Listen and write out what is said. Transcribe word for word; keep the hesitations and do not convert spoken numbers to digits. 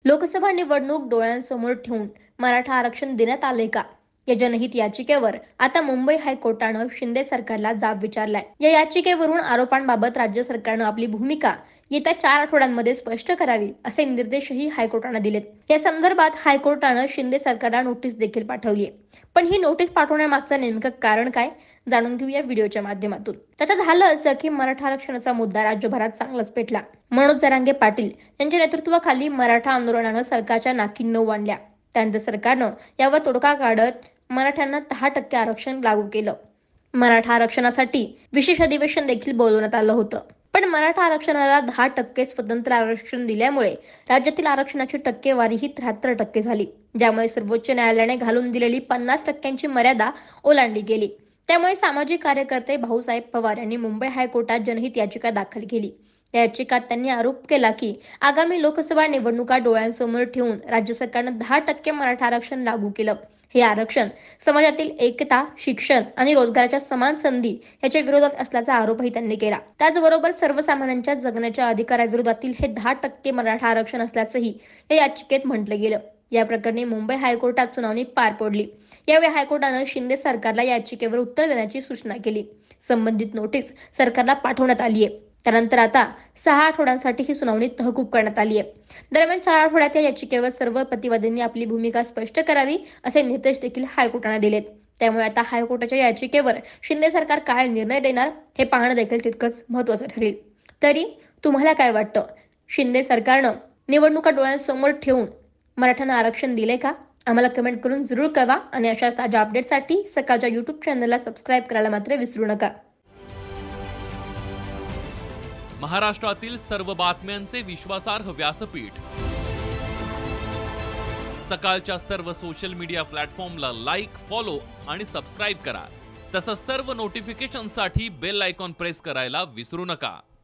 लोकसभा निवडणूक डोळ्यांसमोर ठेवून मराठा आरक्षण देण्यात आले का? या जनहित याचिकेवर आता मुंबई हायकोर्टानं शिंदे सरकारला जाब विचारलाय। या याचिकेवरून आरोपांबाबत राज्य सरकारनं आपली भूमिका येत्या चार आठवड्यांमध्ये स्पष्ट करावी असे निर्देशही हायकोर्टानं दिलेत। या संदर्भात हायकोर्टानं शिंदे सरकारला नोटीस देखील पाठवली आहे। पण ही नोटीस पाठवण्यामागचं नेमकं कारण काय जाणून घेऊया व्हिडिओच्या माध्यमातून। त्याचं झालं असं की मराठा आरक्षणाचा मुद्दा राज्यभरात चांगलाच पेटला। मनोज जरांगे पाटील यांच्या नेतृत्वाखाली मराठा आंदोलनानं सरकारच्या नाकी नऊ आणल्या। त्यानंतर सरकारनं यावर तोडगा काढत मराठ्यांना दहा टक्के आरक्षण लागू केलं। मराठा आरक्षणासाठी विशेष अधिवेशन देखील बोलवण्यात आलं होतं। पण मराठा आरक्षणाला दहा टक्के स्वतंत्र आरक्षण दिल्यामुळे राज्यातील आरक्षणाची टक्केवारी ही त्र्याहत्तर टक्के झाली, ज्यामुळे सर्वोच्च न्यायालयाने घालून दिलेली पन्नास टक्क्यांची मर्यादा ओलांडली गेली। त्यामुळे सामाजिक कार्यकर्ते भाऊसाहेब पवार यांनी मुंबई हायकोर्टात जनहित याचिका दाखल केली। या याचिकात त्यांनी आरोप केला की आगामी लोकसभा निवडणुका डोळ्यांसमोर ठेवून राज्य सरकारनं दहा टक्के मराठा आरक्षण लागू केलं। हे आरक्षण समाजातील एकता, शिक्षण आणि रोजगाराच्या समान संधी याच्या विरोधात असल्याचा आरोपही त्यांनी केला। त्याचबरोबर सर्वसामान्यांच्या जगण्याच्या अधिकाराविरोधातील हे दहा टक्के मराठा आरक्षण असल्याचंही या याचिकेत म्हटलं गेलं। या प्रकरणी मुंबई हायकोर्टात सुनावणी पार पडली। यावेळी हायकोर्टानं शिंदे सरकारला याचिकेवर उत्तर देण्याची सूचना केली। संबंधित नोटीस सरकारला पाठवण्यात आली आहे। त्यानंतर आता सहा आठवड्यांसाठी ही सुनावणी तहकूब करण्यात आली आहे। दरम्यान चार आठवड्यात या याचिकेवर सर्व प्रतिवाद्यांनी आपली भूमिका स्पष्ट करावी असे निर्देश देखील हायकोर्टाने दिलेत। त्यामुळे आता हायकोर्टाच्या याचिकेवर शिंदे सरकार काय निर्णय देणार हे पाहणं देखील तितकंच महत्त्वाचं ठरेल। तरी तुम्हाला काय वाटतं? शिंदे सरकारनं निवडणुका डोळ्यांसमोर ठेवून मराठ्यांना आरक्षण दिले का? आम्हाला कमेंट करून जरूर कळवा आणि अशाच ताज्या अपडेटसाठी सकाळच्या यूट्यूब चॅनलला सबस्क्राईब करायला मात्र विसरू नका। महाराष्ट्रातील सर्व बातम्यांचे विश्वासार्ह व्यासपीठ सकाळच्या सर्व सोशल मीडिया प्लॅटफॉर्मला लाईक, फॉलो आणि सबस्क्राईब करा। तसंच सर्व नोटिफिकेशनसाठी बेल आयकॉन प्रेस करायला विसरू नका।